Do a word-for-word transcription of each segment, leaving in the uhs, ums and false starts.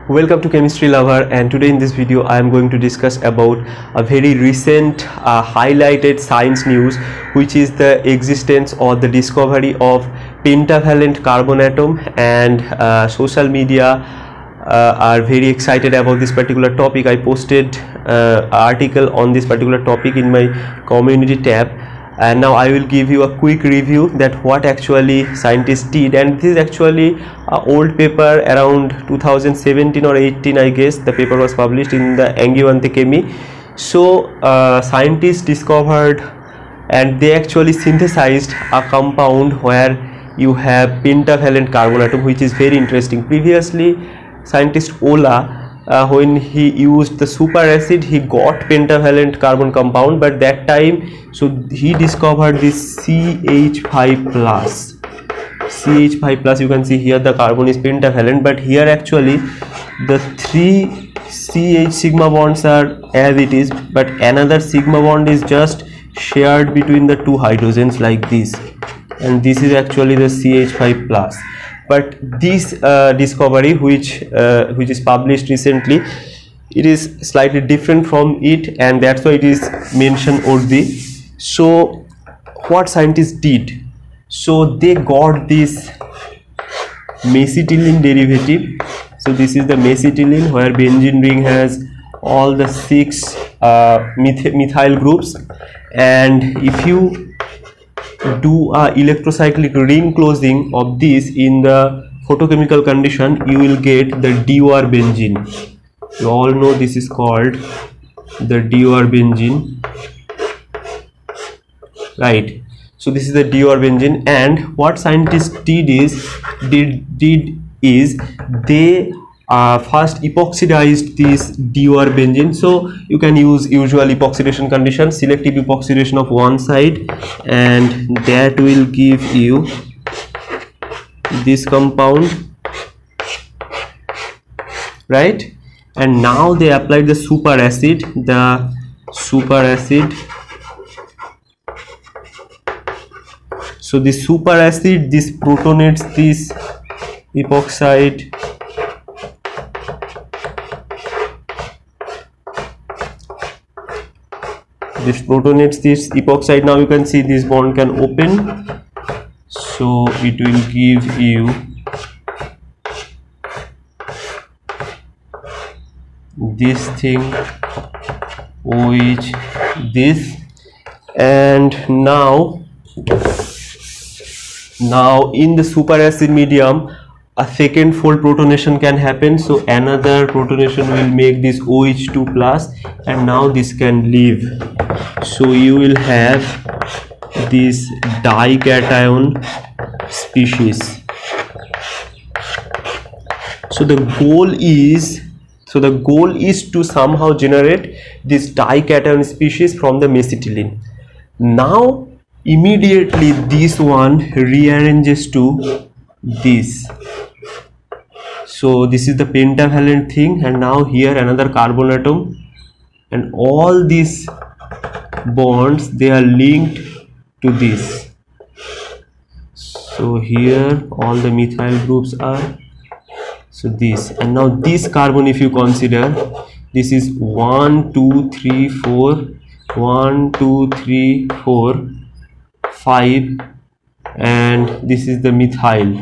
Welcome to Chemistry Lover, and today in this video I am going to discuss about a very recent uh, highlighted science news, which is the existence or the discovery of pentavalent carbon atom. And uh, social media uh, are very excited about this particular topic. I posted uh, an article on this particular topic in my community tab, and now I will give you a quick review that what actually scientists did. And this is actually an old paper around two thousand seventeen or eighteen, I guess. The paper was published in the Angewandte Chemie. So uh, scientists discovered and they actually synthesized a compound where you have pentavalent carbon atom, which is very interesting. Previously, scientist Ola, Uh, when he used the super acid, he got pentavalent carbon compound, but that time so he discovered this C H five plus. C H five plus, you can see here the carbon is pentavalent, but here actually the three C H sigma bonds are as it is, but another sigma bond is just shared between the two hydrogens like this, and this is actually the C H five plus. But this uh, discovery, which uh, which is published recently, it is slightly different from it, and that's why it is mentioned only. So what scientists did, so they got this mesitylene derivative. So this is the mesitylene, where benzene ring has all the six uh, meth methyl groups, and if you do a electrocyclic ring closing of this in the photochemical condition, you will get the dior benzene. You all know this is called the dior benzene, right? So this is the dior benzene, and what scientists did is did did is they Uh, first epoxidized this dior benzene. So you can use usual epoxidation condition, selective epoxidation of one side, and that will give you this compound, right? And now they applied the super acid, the super acid. So this super acid, this protonates this epoxide, this protonates this epoxide. Now you can see this bond can open, so it will give you this thing, which this, and now now in the super acid medium a second fold protonation can happen. So another protonation will make this O H two plus, and now this can leave. So you will have this dication species. So the goal is so the goal is to somehow generate this dication species from the mesitylene. Now immediately this one rearranges to this. So this is the pentavalent thing, and now here another carbon atom, and all these bonds, they are linked to this. So here all the methyl groups are, so this, and now this carbon, if you consider, this is one two three four, one two three four, five, and this is the methyl.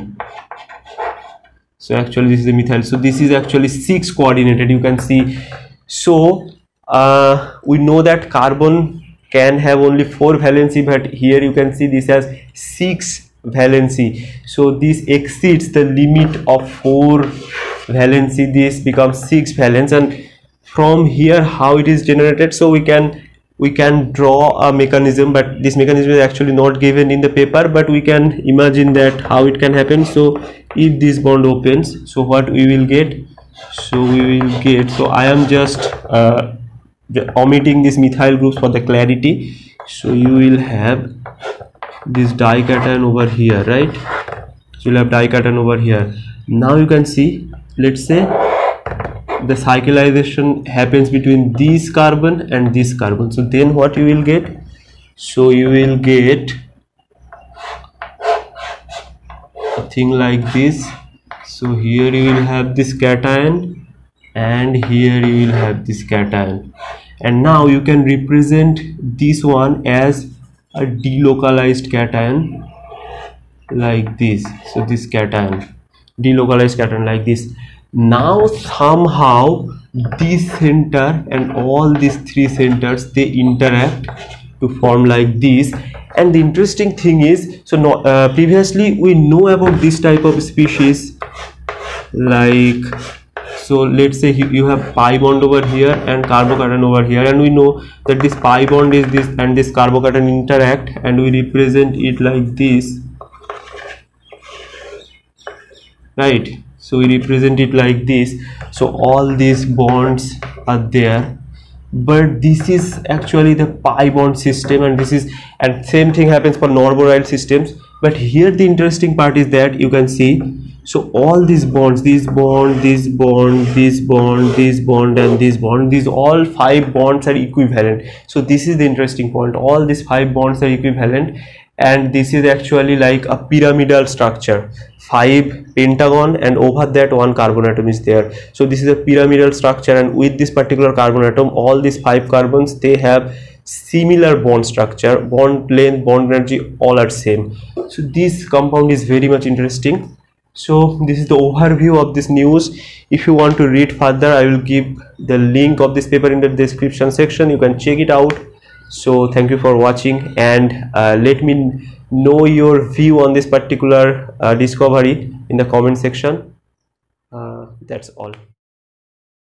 So actually this is the methyl. So this is actually six coordinated, you can see. So uh, we know that carbon can have only four valency, but here you can see this has six valency. So this exceeds the limit of four valency. This becomes six valence, and from here how it is generated, so we can we can draw a mechanism, but this mechanism is actually not given in the paper, but we can imagine that how it can happen. So if this bond opens, so what we will get, so we will get, so I am just uh, omitting these methyl groups for the clarity. So you will have this dication over here, right? So you'll have dication over here. Now you can see, let's say the cyclization happens between this carbon and this carbon. So then what you will get, so you will get a thing like this. So here you will have this cation, and here you will have this cation, and now you can represent this one as a delocalized cation like this. So this cation, delocalized cation like this. Now somehow this center and all these three centers, they interact to form like this. And the interesting thing is, so no, uh, previously we know about this type of species, like, so let's say you, you have pi bond over here and carbocation over here, and we know that this pi bond is this and this carbocation interact, and we represent it like this, right? So we represent it like this. So all these bonds are there, but this is actually the pi bond system, and this is, and same thing happens for normoidal systems. But here the interesting part is that you can see, so all these bonds, this bond, this bond, this bond, this bond, and this bond, these all five bonds are equivalent. So this is the interesting point, all these five bonds are equivalent, and this is actually like a pyramidal structure, five pentagon, and over that one carbon atom is there. So this is a pyramidal structure, and with this particular carbon atom, all these five carbons, they have similar bond structure, bond length, bond energy, all are same. So this compound is very much interesting. So this is the overview of this news. If you want to read further, I will give the link of this paper in the description section, you can check it out. So thank you for watching, and uh, let me know your view on this particular uh, discovery in the comment section. Uh, that's all.